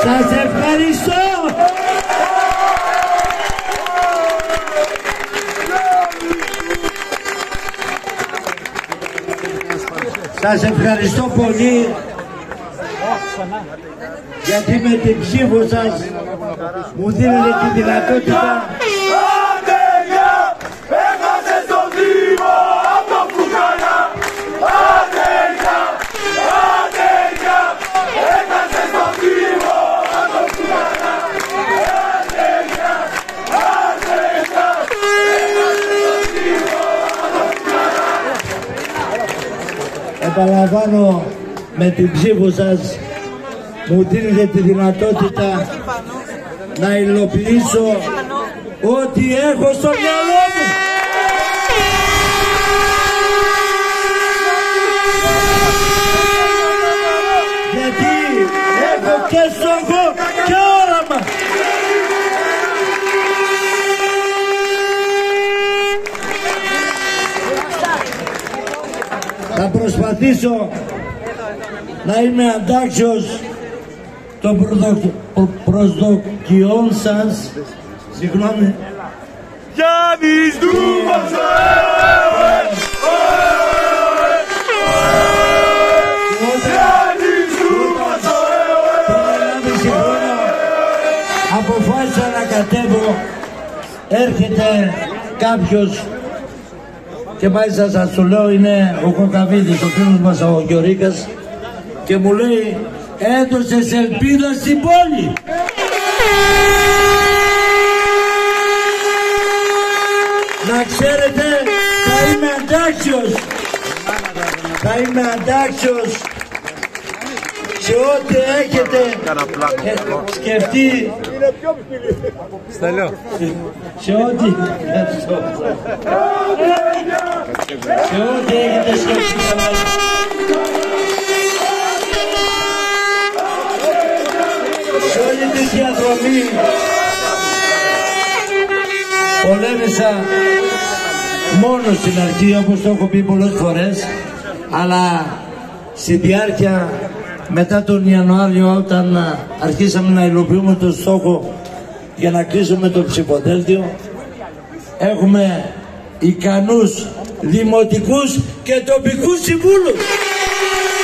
Σας ευχαριστώ. Σας ευχαριστώ πολύ γιατί με την ψήφο σας μου δίνετε τη δυνατότητα επαναλαμβάνω, με την ψήφο σας μου δίνετε τη δυνατότητα να υλοποιήσω ό,τι έχω στο μυαλό μου. Γιατί έχω και στόχο και όραμα. Θα προσπαθήσω να είμαι αντάξιος των προσδοκιών σας. Συγγνώμη. Γιάννης Δούμας! Αποφάσισα να κατέβω. Έρχεται κάποιος και μάλιστα σας το λέω, είναι ο Κοκαβίδης, ο φίλος μας ο Γιωρίκας, και μου λέει έδωσες ελπίδα στην πόλη. Να ξέρετε, θα είμαι αντάξιος. Θα είμαι αντάξιος σε ό,τι έχετε σκεφτεί. Σε ό,τι έχετε σκεφτεί. Σε όλη τη διαδρομή πολέμησα μόνο στην αρχή, όπως το έχω πει πολλές φορές, αλλά στη διάρκεια μετά τον Ιανουάριο, όταν αρχίσαμε να υλοποιούμε τον στόχο για να κλείσουμε το ψηφοδέλτιο, έχουμε ικανούς δημοτικούς και τοπικούς συμβούλους.